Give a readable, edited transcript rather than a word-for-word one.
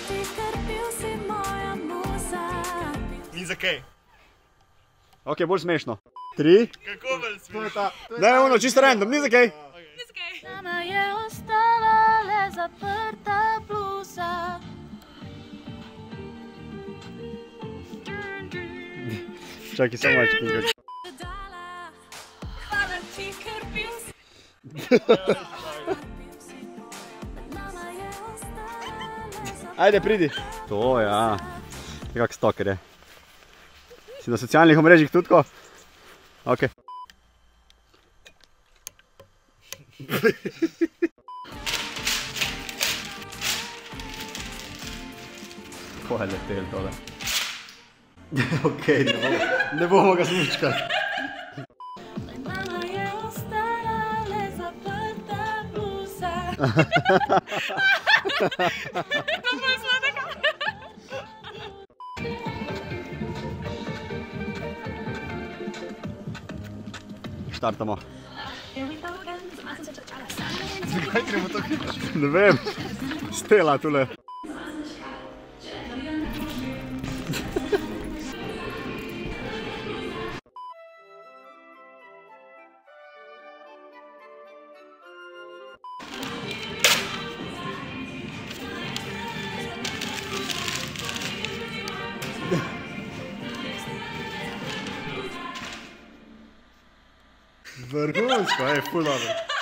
Ni za kaj. Ok, bolj smešno. 3. Kako bolj smešno? Ne, ono, čisto random, ni za kaj. Ni za kaj. Nama je ostala le zaprta bluza. Čakaj, samo malo čekaj. Hvala ti, ker bil si. Ajde, pridi. To, ja. Kak stalker je. Si na socialnih omrežjih tudi ko? Ok. Ko je letel tole? Ok, ne bomo ga smučkali. Nama je ostala le zaprta bluza. To bo sladka. Štartamo. Zakaj gremo to hitro? Ne vem. Stela tule. Vrhunsko, ful dobro.